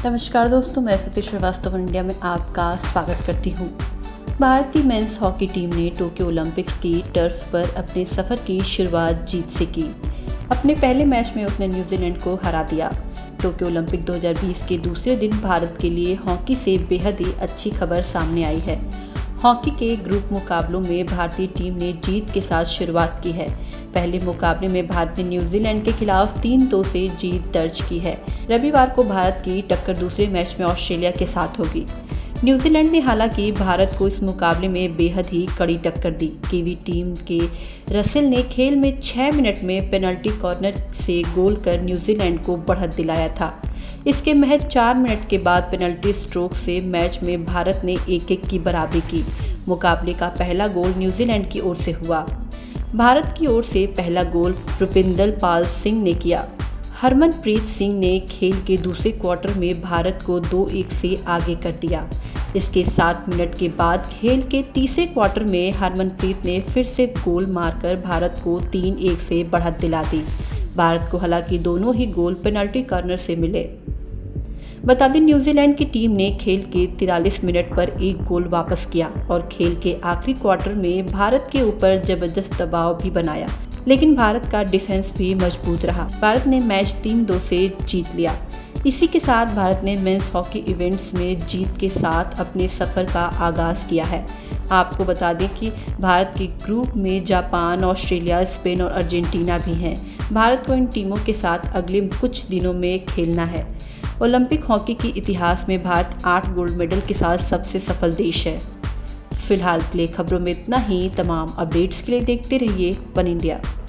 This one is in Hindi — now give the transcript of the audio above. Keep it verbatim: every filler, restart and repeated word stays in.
नमस्कार दोस्तों, मैं स्मृति श्रीवास्तव इंडिया में आपका स्वागत करती हूँ। भारतीय मेंस हॉकी टीम ने टोक्यो ओलंपिक्स की टर्फ पर अपने सफर की शुरुआत जीत से की। अपने पहले मैच में उसने न्यूजीलैंड को हरा दिया। टोक्यो ओलंपिक दो हज़ार बीस के दूसरे दिन भारत के लिए हॉकी से बेहद ही अच्छी खबर सामने आई है। हॉकी के ग्रुप मुकाबलों में भारतीय टीम ने जीत के साथ शुरुआत की है। पहले मुकाबले में भारत ने न्यूजीलैंड के खिलाफ तीन दो से जीत दर्ज की है। रविवार को भारत की टक्कर दूसरे मैच में ऑस्ट्रेलिया के साथ होगी। न्यूजीलैंड ने हालांकि भारत को इस मुकाबले में बेहद ही कड़ी टक्कर दी। कीवी टीम के रसेल ने खेल में छह मिनट में पेनल्टी कॉर्नर से गोल कर न्यूजीलैंड को बढ़त दिलाया था। इसके महज चार मिनट के बाद पेनल्टी स्ट्रोक से मैच में भारत ने एक एक की बराबरी की। मुकाबले का पहला गोल न्यूजीलैंड की ओर से हुआ। भारत की ओर से पहला गोल रुपिंदर पाल सिंह ने किया। हरमनप्रीत सिंह ने खेल के दूसरे क्वार्टर में भारत को दो एक से आगे कर दिया। इसके सात मिनट के बाद खेल के तीसरे क्वार्टर में हरमनप्रीत ने फिर से गोल मारकर भारत को तीन एक से बढ़त दिला दी। भारत को हालांकि दोनों ही गोल पेनल्टी कॉर्नर से मिले। बता दें, न्यूजीलैंड की टीम ने खेल के तिरालीस मिनट पर एक गोल वापस किया और खेल के आखिरी क्वार्टर में भारत के ऊपर जबरदस्त दबाव भी बनाया, लेकिन भारत का डिफेंस भी मजबूत रहा। भारत ने मैच तीन दो से जीत लिया। इसी के साथ भारत ने मेंस हॉकी इवेंट्स में जीत के साथ अपने सफर का आगाज किया है। आपको बता दें कि भारत के ग्रुप में जापान, ऑस्ट्रेलिया, स्पेन और अर्जेंटीना भी हैं। भारत को इन टीमों के साथ अगले कुछ दिनों में खेलना है। ओलंपिक हॉकी के इतिहास में भारत आठ गोल्ड मेडल के साथ सबसे सफल देश है। फिलहाल के लिए खबरों में इतना ही। तमाम अपडेट्स के लिए देखते रहिए वन इंडिया।